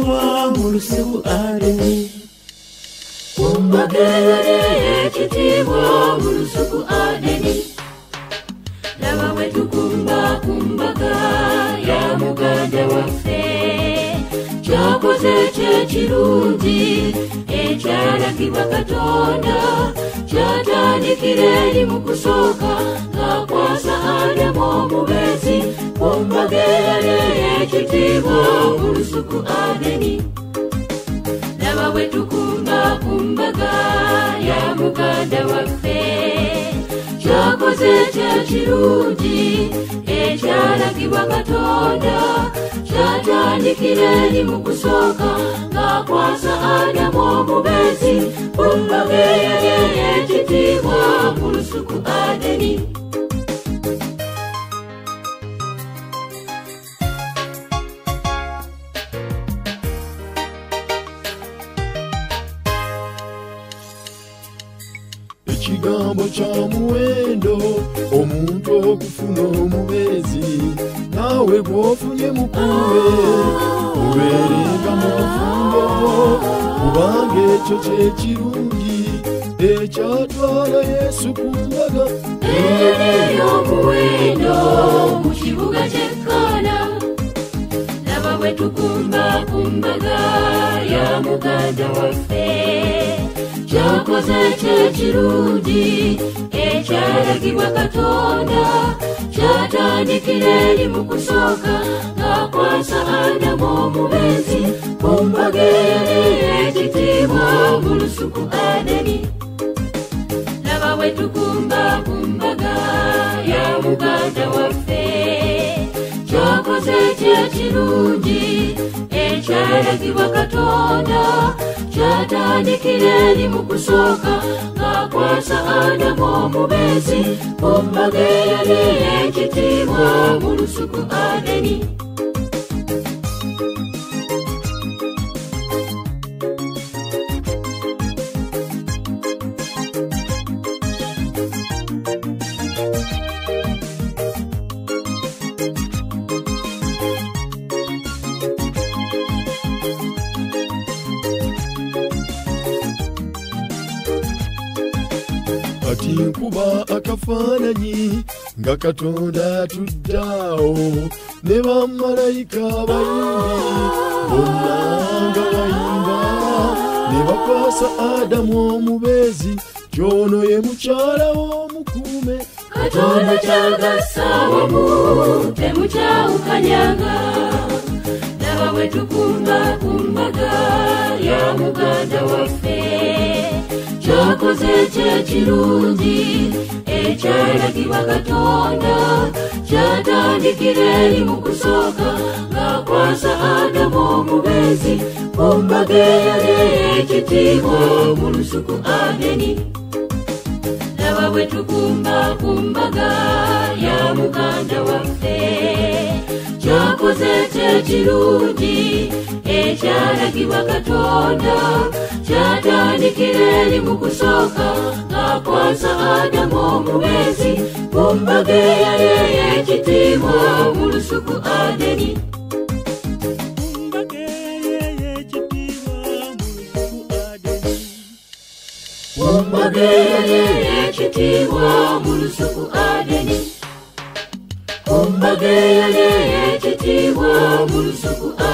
ekitiibwa mu lusuku Adeni. Kumbaga ekitiibwa mu lusuku Adeni. Laba bwe tukumba kumbaga ya muganda waffe. Kyakoze kyekirungi ekyalagibwa Katonda. Kyatandikira eri mu kusooka ng'akwasa Adamu omubeezi. Kumbaga ekitiibwa mu lusuku Adeni. Laba bwe tukumba kumbaga ya muganda waffe. Kyakoze kyekirungi ekyalagibwa Katonda. Kyatandikira eri mu kusooka ng'akwasa Adamu omubeezi. Kumbaga ekitiibwa mu lusuku Adeni. Ekigambo kya muwendo omuntu okufuna omubeezi. Naawe gw'ofunye mukuwe obeerenga mu bufumbo kubanga ekyo kyekirungi ekyatwala Yesu ku mbaga. Ey'omuwendo mu kibuga ky'e Kaana. Laba bwe tukumba kumbaga ya muganda waffe. Kyakoze kyekirungi ekyalagibwa Katonda. Kyatandikira eri mu kusooka ng'akwasa Adamu omubeezi. Kumbaga ekitiibwa mu lusuku Adeni. Laba bwe tukumba kumbaga ya muganda waffe. Kyakoze kyekirungi ekyalagibwa Katonda. Kyatandikira eri mu kusooka ng'akwasa Adamu omubeezi. Kumbaga ekitiibwa mu lusuku Adeni. Kati nkuba akafaananyi nga Katonda atuddaawo ne bamalayika abayimbi bonna nga bayimba ne bakwasa Adamu omubeezi. Ky'ono ye mukyala w'omukuume. Katonda kyagassa awamu temukyawukanyanga. Laba bwe tukumba kumbaga ya muganda waffe. Kyakoze kyekirungi ekyalagibwa Katonda. Kyatandikira eri mu kusooka ng'akwasa Adamu omubeezi. Kumbaga ekitiibwa mu lusuku Adeni. Laba bwe tukumba kumbaga ya muganda waffe. Kyakoze kyekirungi ekyalagibwa Katonda. Kyatandikira eri mu kusooka ng'akwasa Adamu omubeezi. Kumbaga ekitiibwa mu lusuku Adeni. Kumbaga ekitiibwa mu lusuku Adeni. Kumbaga ekitiibwa mu lusuku Adeni.